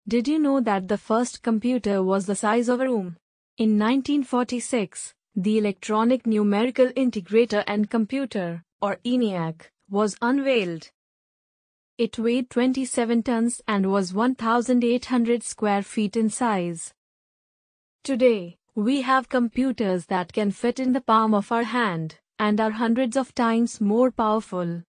Did you know that the first computer was the size of a room? In 1946, the Electronic Numerical Integrator and Computer, or ENIAC, was unveiled. It weighed 27 tons and was 1,800 square feet in size. Today, we have computers that can fit in the palm of our hand and are hundreds of times more powerful.